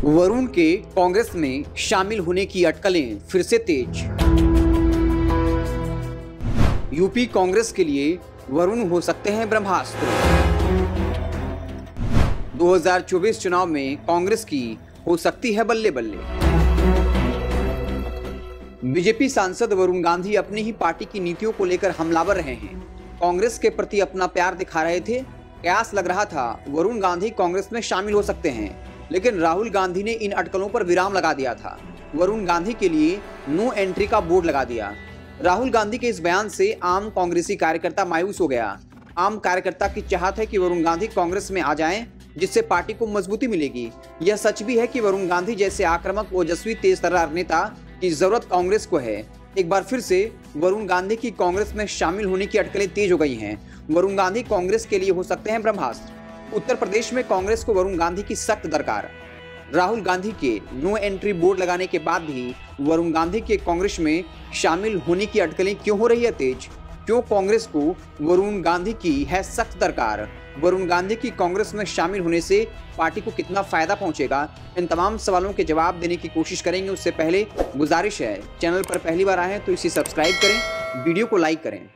वरुण के कांग्रेस में शामिल होने की अटकलें फिर से तेज। यूपी कांग्रेस के लिए वरुण हो सकते हैं ब्रह्मास्त्र। 2024 चुनाव में कांग्रेस की हो सकती है बल्ले बल्ले। बीजेपी सांसद वरुण गांधी अपनी ही पार्टी की नीतियों को लेकर हमलावर रहे हैं। कांग्रेस के प्रति अपना प्यार दिखा रहे थे। कयास लग रहा था वरुण गांधी कांग्रेस में शामिल हो सकते हैं, लेकिन राहुल गांधी ने इन अटकलों पर विराम लगा दिया था। वरुण गांधी के लिए नो एंट्री का बोर्ड लगा दिया। राहुल गांधी के इस बयान से आम कांग्रेसी कार्यकर्ता मायूस हो गया। आम कार्यकर्ता की चाहत है कि वरुण गांधी कांग्रेस में आ जाएं, जिससे पार्टी को मजबूती मिलेगी। यह सच भी है कि वरुण गांधी जैसे आक्रामक, ओजस्वी, तेजतर्रार नेता की जरूरत कांग्रेस को है। एक बार फिर से वरुण गांधी की कांग्रेस में शामिल होने की अटकलें तेज हो गई हैं। वरुण गांधी कांग्रेस के लिए हो सकते हैं ब्रह्मास्त्र। उत्तर प्रदेश में कांग्रेस को वरुण गांधी की सख्त दरकार। राहुल गांधी के नो एंट्री बोर्ड लगाने के बाद भी वरुण गांधी के कांग्रेस में शामिल होने की अटकलें क्यों हो रही है तेज? क्यों कांग्रेस को वरुण गांधी की है सख्त दरकार? वरुण गांधी की कांग्रेस में शामिल होने से पार्टी को कितना फायदा पहुंचेगा? इन तमाम सवालों के जवाब देने की कोशिश करेंगे। उससे पहले गुजारिश है, चैनल पर पहली बार आए हैं तो इसे सब्सक्राइब करें, वीडियो को लाइक करें।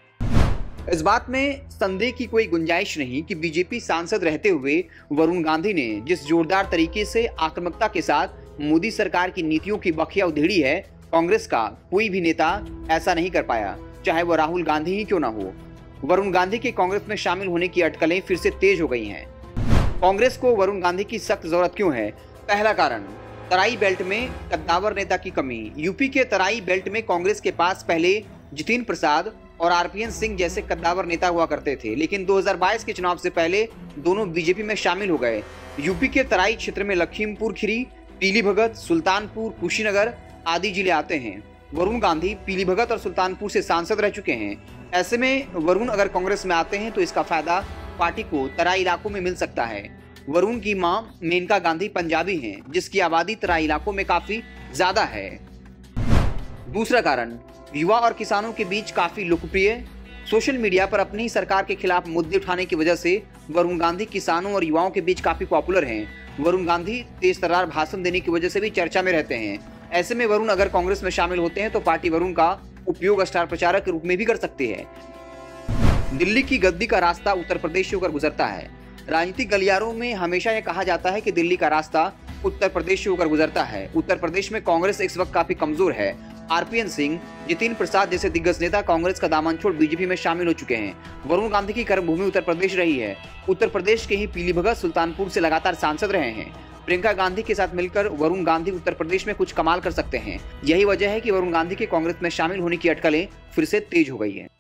इस बात में संदेह की कोई गुंजाइश नहीं कि बीजेपी सांसद रहते हुए वरुण गांधी ने जिस जोरदार तरीके से आक्रामकता के साथ मोदी सरकार की नीतियों की बखिया उधेड़ी है, कांग्रेस का कोई भी नेता ऐसा नहीं कर पाया, चाहे वो राहुल गांधी ही क्यों ना हो। वरुण गांधी के कांग्रेस में शामिल होने की अटकलें फिर से तेज हो गई हैं। कांग्रेस को वरुण गांधी की सख्त जरूरत क्यों है? पहला कारण, तराई बेल्ट में कद्दावर नेता की कमी। यूपी के तराई बेल्ट में कांग्रेस के पास पहले जितिन प्रसाद और आरपीएन सिंह जैसे कद्दावर नेता हुआ करते थे, लेकिन 2022 के चुनाव से पहले दोनों बीजेपी में शामिल हो गए। यूपी के तराई क्षेत्र में लखीमपुर खीरी, पीलीभगत, सुल्तानपुर, कुशीनगर आदि जिले आते हैं। वरुण गांधी पीलीभगत और सुल्तानपुर से सांसद रह चुके हैं। ऐसे में वरुण अगर कांग्रेस में आते हैं तो इसका फायदा पार्टी को तराई इलाकों में मिल सकता है। वरुण की मां मेनका गांधी पंजाबी हैं, जिसकी आबादी तराई इलाकों में काफी ज्यादा है। दूसरा कारण, युवा और किसानों के बीच काफी लोकप्रिय, सोशल मीडिया पर अपनी ही सरकार के खिलाफ मुद्दे उठाने की वजह से वरुण गांधी किसानों और युवाओं के बीच काफी पॉपुलर हैं। वरुण गांधी तेजतर्रार भाषण देने की वजह से भी चर्चा में रहते हैं। ऐसे में वरुण अगर कांग्रेस में शामिल होते हैं तो पार्टी वरुण का उपयोग स्टार प्रचारक के रूप में भी कर सकती है। दिल्ली की गद्दी का रास्ता उत्तर प्रदेश से होकर गुजरता है। राजनीतिक गलियारों में हमेशा यह कहा जाता है कि दिल्ली का रास्ता उत्तर प्रदेश से होकर गुजरता है। उत्तर प्रदेश में कांग्रेस इस वक्त काफी कमजोर है। आरपीएन सिंह, जितिन प्रसाद जैसे दिग्गज नेता कांग्रेस का दामन छोड़ बीजेपी में शामिल हो चुके हैं। वरुण गांधी की कर्मभूमि उत्तर प्रदेश रही है। उत्तर प्रदेश के ही पीलीभगत, सुल्तानपुर से लगातार सांसद रहे हैं। प्रियंका गांधी के साथ मिलकर वरुण गांधी उत्तर प्रदेश में कुछ कमाल कर सकते हैं। यही वजह है कि वरुण गांधी के कांग्रेस में शामिल होने की अटकलें फिर से तेज हो गई है।